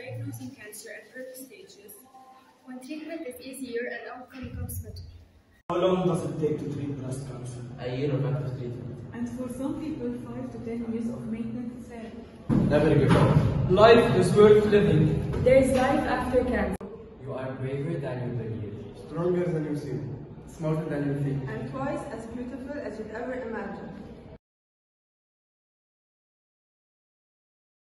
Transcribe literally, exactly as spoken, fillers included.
diagnosing cancer at early stages. When treatment is easier and outcome comes better. How long does it take to treat breast cancer? A year of active treatment. And for some people, five to ten years of maintenance therapy. Never give up. Life is worth living. There is life after cancer. You are braver than you believe. Stronger than you seem. Smarter than you think. And twice as beautiful as you'd ever imagined.